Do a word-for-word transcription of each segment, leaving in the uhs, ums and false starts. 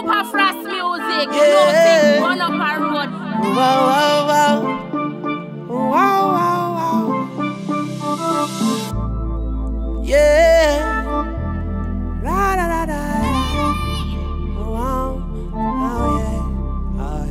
Super Frost music, yeah. You know, thing one up our road. Wow, wow, wow. Wow, wow, wow. Yeah. La, la, la, la. Wow. Oh, yeah. Oh,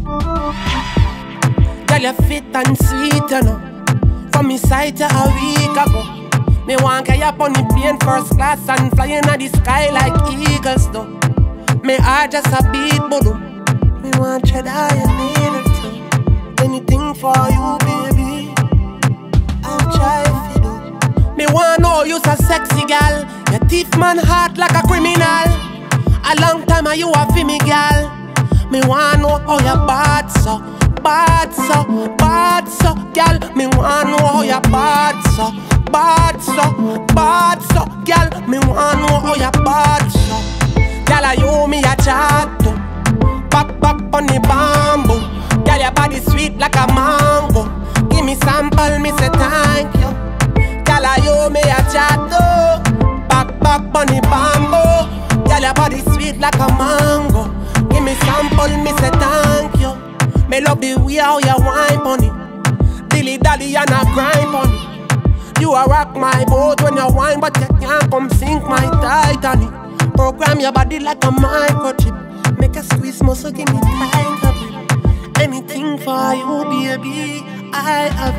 yeah. Girl, you fit and sweet, you know. From me sight to a week ago. Me want get up on the plane first class and fly in the sky like eagles though. Me heart just a beat boom. Me want tread high and needle too. Anything for you, baby. I'll try if you do. Me want know you's a sexy gal. Your teeth man heart like a criminal. A long time are you a fi me gal. Me want know how you bad so, bad so, bad so, gal. Me want know how you bad so. Bad so, bad so, girl, me want know how you bad so. Girl, I you me a chat to. Pop, pop on the bamboo. Girl, your body sweet like a mango. Give me sample, me say thank you. Girl, I you me a chat to. Pop, pop on the bamboo. Girl, your body sweet like a mango. Give me sample, me say thank you. Me love the way how you wine on it. Dilly dally and a grind on it. You a rock my boat when you whine, but you can't come sink my Titanic. Program your body like a microchip. Make a squeeze muscle, give me time of it. Anything for you, baby, I have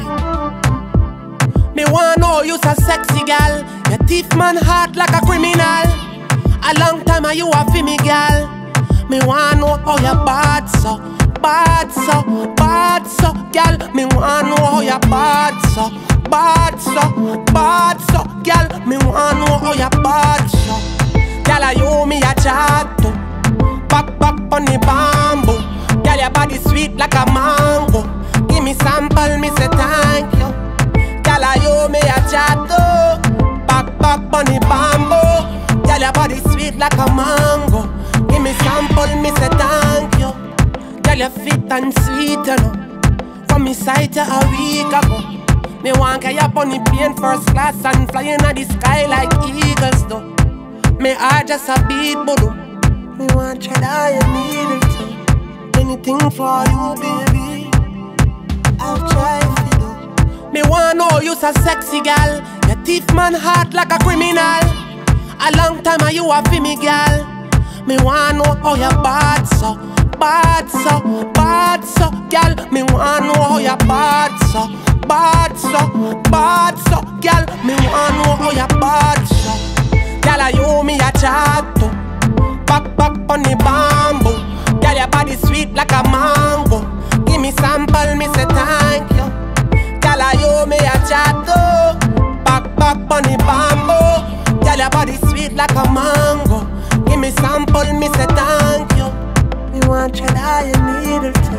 it. Me want know you's a sexy gal. Your teeth man heart like a criminal. A long time are you a fi me gal. Me want know how you bad so, bad so, bad so, gal. Me want know how you bad so. Bad so, bad so, girl, me want know how you bad so. Girl, I you me a chat to. Pop, pop on the bamboo. Girl, your body sweet like a mango. Give me sample, me say thank you. Girl, I you me a chat to. Pop, pop on the bamboo. Girl, your body sweet like a mango. Give me sample, me say thank you. Girl, you fit and sweet, you know. From me sight to a week ago. Me want get up on the plane first class and fly in the sky like eagles though. Me heart just a beat boom. Me want tread high and needle too. Anything for you, baby. I'll try if you do. Me want know you's a sexy gal. Your teeth man heart like a criminal. A long time are you a fi me gal. Me want know how you bad so, bad so, bad so, gal. Me want know how you bad so. Bad so, bad so, girl, me want know how you bad so. Girl, I you me a chat to. Pop, pop on the bamboo. Girl, your body sweet like a mango. Give me sample, me say thank you. Girl, I you me a chat to. Pop, pop on the bamboo. Girl, your body sweet like a mango. Give me sample, me say thank you. Me want tread high and needle too.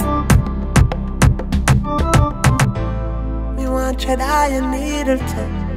Tread high and needle too.